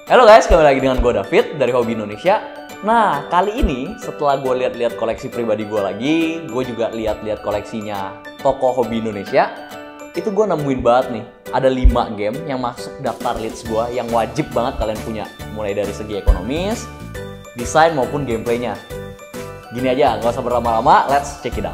Halo guys, kembali lagi dengan gue David dari Hobi Indonesia. Nah, kali ini setelah gue lihat-lihat koleksi pribadi gue lagi, gue juga lihat-lihat koleksinya toko Hobi Indonesia. Itu gue nemuin banget nih, ada 5 game yang masuk daftar list gue yang wajib banget kalian punya. Mulai dari segi ekonomis, desain maupun gameplaynya. Gini aja, nggak usah berlama-lama, let's check it out.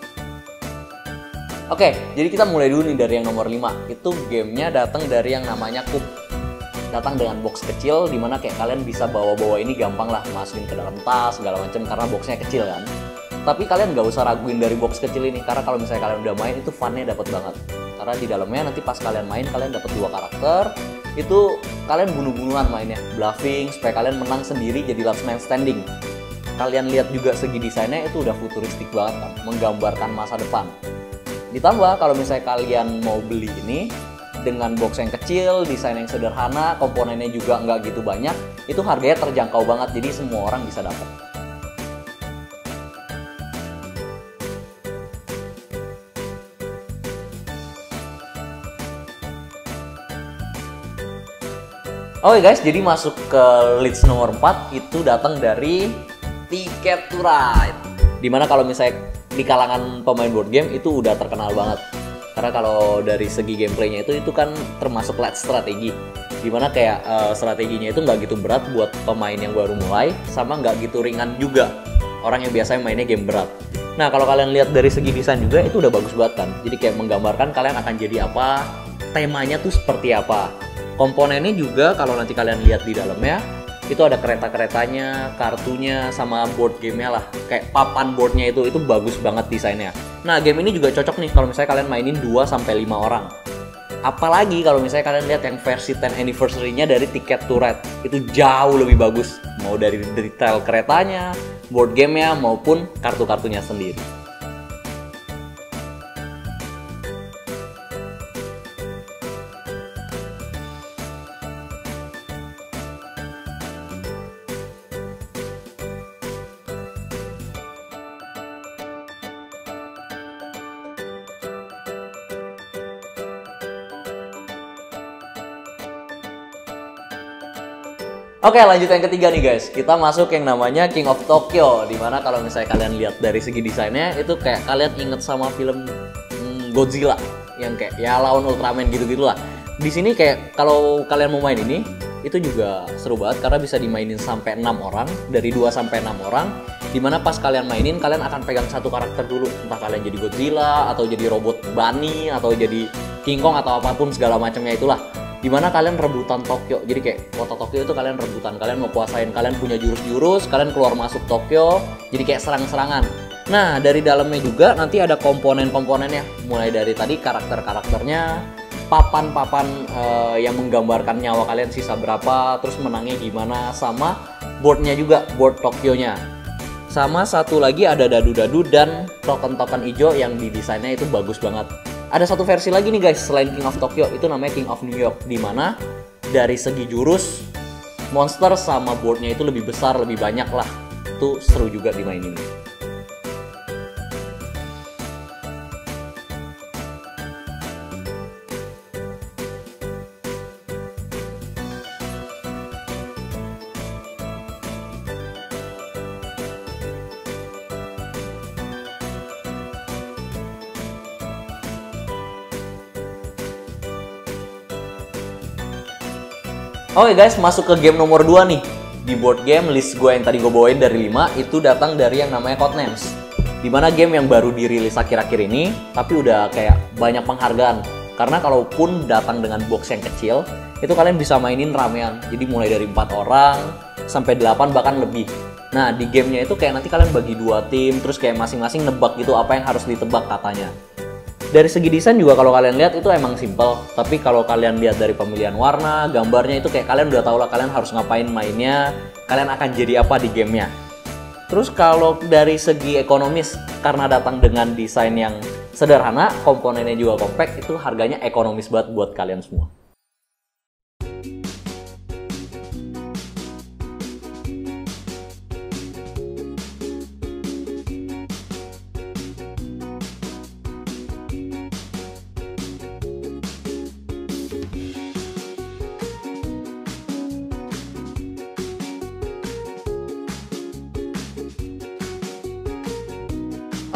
Oke, jadi kita mulai dulu nih dari yang nomor 5. Itu gamenya datang dari yang namanya Coop. Datang dengan box kecil, dimana kayak kalian bisa bawa-bawa ini gampang lah, masukin ke dalam tas, segala macam, karena boxnya kecil kan. Tapi kalian nggak usah raguin dari box kecil ini, karena kalau misalnya kalian udah main, itu funnya dapat banget. Karena di dalamnya nanti pas kalian main, kalian dapat 2 karakter, itu kalian bunuh-bunuhan mainnya, bluffing, supaya kalian menang sendiri jadi last man standing. Kalian lihat juga segi desainnya itu udah futuristik banget kan, menggambarkan masa depan. Ditambah kalau misalnya kalian mau beli ini dengan box yang kecil, desain yang sederhana, komponennya juga nggak gitu banyak, itu harganya terjangkau banget, jadi semua orang bisa dapat. Oke guys, jadi masuk ke list nomor 4 itu datang dari Ticket to Ride. Dimana kalau misalnya di kalangan pemain board game itu udah terkenal banget. Karena kalau dari segi gameplaynya itu kan termasuk light strategi, dimana kayak strateginya itu nggak gitu berat buat pemain yang baru mulai, sama nggak gitu ringan juga orang yang biasanya mainnya game berat. Nah kalau kalian lihat dari segi desain juga itu udah bagus banget kan, jadi kayak menggambarkan kalian akan jadi apa, temanya tuh seperti apa. Komponennya juga kalau nanti kalian lihat di dalamnya itu ada kereta-keretanya, kartunya, sama board gamenya lah. Kayak papan boardnya itu bagus banget desainnya. Nah, game ini juga cocok nih kalau misalnya kalian mainin 2-5 orang. Apalagi kalau misalnya kalian lihat yang versi 10 anniversary-nya dari Ticket to Ride. Itu jauh lebih bagus. Mau dari detail keretanya, board gamenya, maupun kartu-kartunya sendiri. Oke, lanjut yang ketiga nih guys. Kita masuk yang namanya King of Tokyo. Dimana kalau misalnya kalian lihat dari segi desainnya, itu kayak kalian inget sama film Godzilla, yang kayak ya lawan Ultraman gitu-gitulah. Di sini kayak kalau kalian mau main ini, itu juga seru banget karena bisa dimainin sampai 6 orang, dari 2-6 orang. Dimana pas kalian mainin, kalian akan pegang satu karakter dulu. Entah kalian jadi Godzilla, atau jadi robot bunny, atau jadi King Kong, atau apapun segala macamnya itulah. Dimana kalian rebutan Tokyo, jadi kayak kota Tokyo itu kalian rebutan, kalian mau kuasain, kalian punya jurus-jurus, kalian keluar masuk Tokyo, jadi kayak serang-serangan. Nah dari dalamnya juga nanti ada komponen-komponennya, mulai dari tadi karakter-karakternya, papan-papan yang menggambarkan nyawa kalian sisa berapa, terus menangnya gimana, sama boardnya juga, board Tokyo-nya. Sama satu lagi ada dadu-dadu dan token-token hijau yang didesainnya itu bagus banget. Ada satu versi lagi nih guys, selain King of Tokyo, itu namanya King of New York. Dimana dari segi jurus, monster sama boardnya itu lebih besar, lebih banyak lah. Itu seru juga dimainin ini. Oke guys, masuk ke game nomor 2 nih. Di board game list gue yang tadi gue bawain dari 5, itu datang dari yang namanya Codenames. Dimana game yang baru dirilis akhir-akhir ini, tapi udah kayak banyak penghargaan. Karena kalaupun datang dengan box yang kecil, itu kalian bisa mainin ramean. Jadi mulai dari 4 orang, sampai 8 bahkan lebih. Nah di gamenya itu kayak nanti kalian bagi 2 tim, terus kayak masing-masing nebak gitu apa yang harus ditebak katanya. Dari segi desain juga kalau kalian lihat itu emang simple, tapi kalau kalian lihat dari pemilihan warna, gambarnya itu kayak kalian udah tau lah kalian harus ngapain mainnya, kalian akan jadi apa di gamenya. Terus kalau dari segi ekonomis, karena datang dengan desain yang sederhana, komponennya juga compact, itu harganya ekonomis banget buat kalian semua.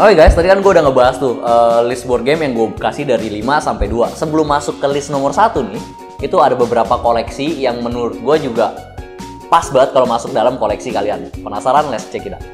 Oke guys, tadi kan gue udah ngebahas tuh list board game yang gue kasih dari 5 sampai 2. Sebelum masuk ke list nomor 1 nih, itu ada beberapa koleksi yang menurut gue juga pas banget kalau masuk dalam koleksi kalian. Penasaran? Let's check it out.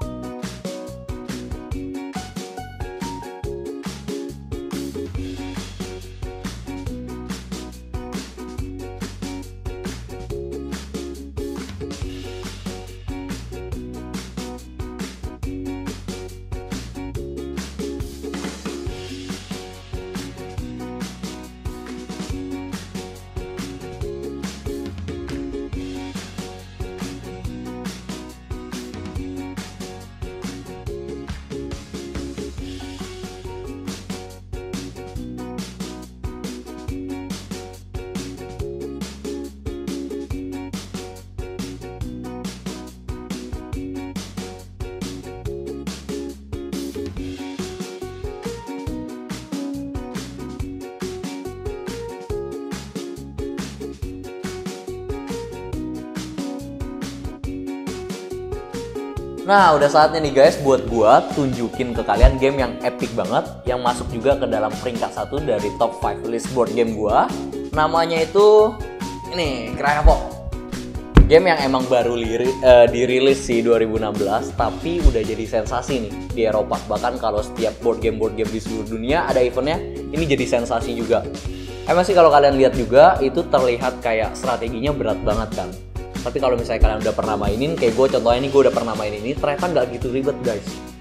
Nah, udah saatnya nih guys buat gua tunjukin ke kalian game yang epic banget, yang masuk juga ke dalam peringkat 1 dari top 5 list board game gua. Namanya itu ini, Cryapop. Game yang emang baru dirilis sih 2016, tapi udah jadi sensasi nih di Eropa. Bahkan kalau setiap board game di seluruh dunia ada eventnya, ini jadi sensasi juga. Emang sih kalau kalian lihat juga, itu terlihat kayak strateginya berat banget kan. Tapi kalau misalnya kalian udah pernah mainin, kayak gue contohnya ini, gue udah pernah mainin ini, ternyata nggak gitu ribet guys.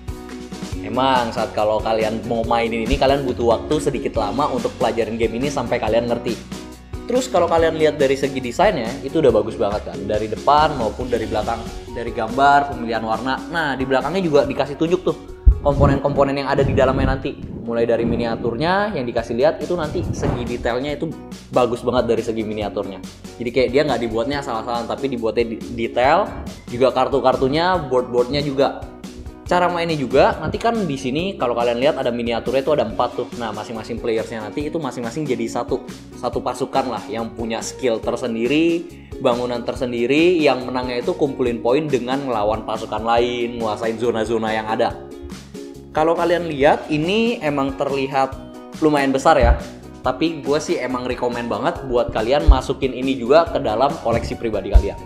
Emang saat kalau kalian mau mainin ini, kalian butuh waktu sedikit lama untuk pelajarin game ini sampai kalian ngerti. Terus kalau kalian lihat dari segi desainnya, itu udah bagus banget kan. Dari depan maupun dari belakang. Dari gambar, pemilihan warna. Nah, di belakangnya juga dikasih tunjuk tuh komponen-komponen yang ada di dalamnya nanti. Mulai dari miniaturnya yang dikasih lihat, itu nanti segi detailnya itu bagus banget dari segi miniaturnya. Jadi kayak dia nggak dibuatnya asal-asalan, tapi dibuatnya detail. Juga kartu-kartunya, board-boardnya juga. Cara mainnya juga, nanti kan di sini kalau kalian lihat ada miniaturnya itu ada 4 tuh. Nah, masing-masing playersnya nanti itu masing-masing jadi satu pasukan lah yang punya skill tersendiri, bangunan tersendiri. Yang menangnya itu kumpulin poin dengan melawan pasukan lain, nguasain zona-zona yang ada. Kalau kalian lihat, ini emang terlihat lumayan besar ya. Tapi gue sih emang rekomen banget buat kalian masukin ini juga ke dalam koleksi pribadi kalian.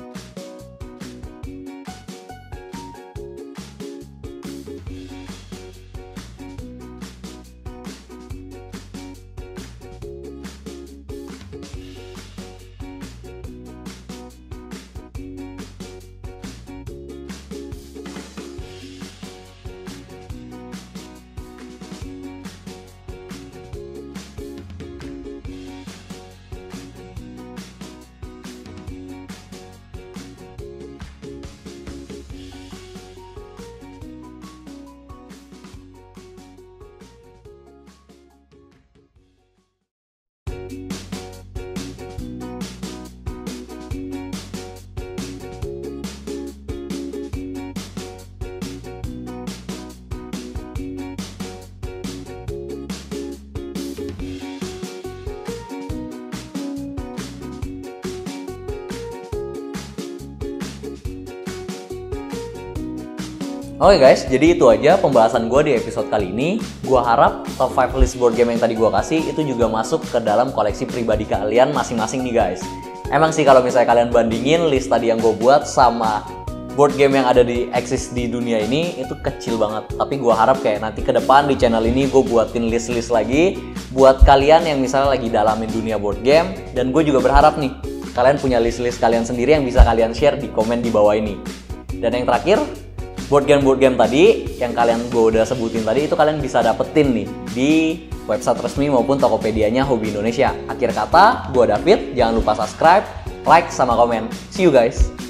Oke guys, jadi itu aja pembahasan gue di episode kali ini. Gue harap top 5 list board game yang tadi gue kasih itu juga masuk ke dalam koleksi pribadi kalian masing-masing nih guys. Emang sih kalau misalnya kalian bandingin list tadi yang gue buat sama board game yang ada di eksis di dunia ini, itu kecil banget. Tapi gue harap kayak nanti ke depan di channel ini gue buatin list-list lagi buat kalian yang misalnya lagi dalamin dunia board game. Dan gue juga berharap nih kalian punya list-list kalian sendiri yang bisa kalian share di komen di bawah ini. Dan yang terakhir, board game tadi yang gue udah sebutin tadi itu kalian bisa dapetin nih di website resmi maupun Tokopedia-nya Hobi Indonesia. Akhir kata, gue David, jangan lupa subscribe, like, sama komen. See you guys!